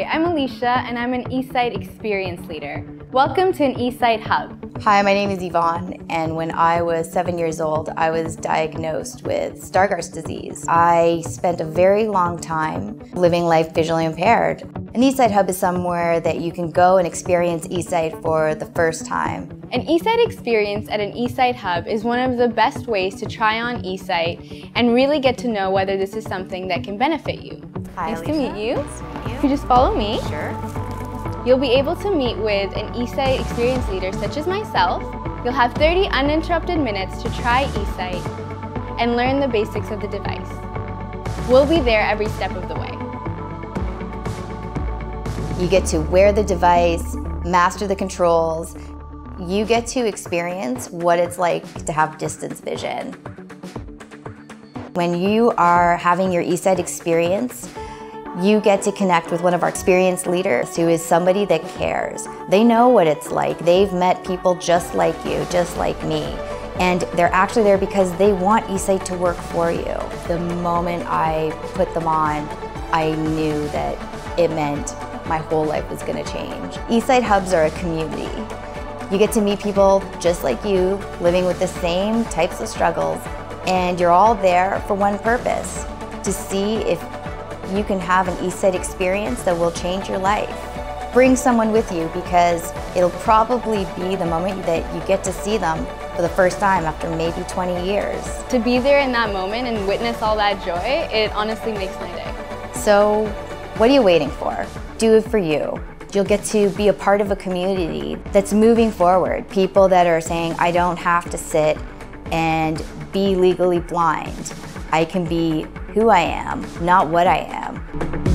I'm Alicia and I'm an eSight Experience Leader. Welcome to an eSight Hub. Hi, my name is Yvonne, and when I was 7 years old, I was diagnosed with Stargardt's disease. I spent a very long time living life visually impaired. An eSight Hub is somewhere that you can go and experience eSight for the first time. An eSight experience at an eSight Hub is one of the best ways to try on eSight and really get to know whether this is something that can benefit you. Hi, nice Alicia. to meet you. Nice to meet you. If you just follow me, Sure. you'll be able to meet with an eSight experience leader such as myself. You'll have 30 uninterrupted minutes to try eSight and learn the basics of the device. We'll be there every step of the way. You get to wear the device, master the controls. You get to experience what it's like to have distance vision. When you are having your eSight experience, you get to connect with one of our experienced leaders who is somebody that cares. They know what it's like. They've met people just like you, just like me. And they're actually there because they want eSight to work for you. The moment I put them on, I knew that it meant my whole life was going to change. eSight Hubs are a community. You get to meet people just like you, living with the same types of struggles, and you're all there for one purpose, to see if you can have an eSight experience that will change your life. Bring someone with you because it'll probably be the moment that you get to see them for the first time after maybe 20 years. To be there in that moment and witness all that joy, it honestly makes my day. So, what are you waiting for? Do it for you. You'll get to be a part of a community that's moving forward. People that are saying, I don't have to sit and be legally blind. I can be who I am, not what I am.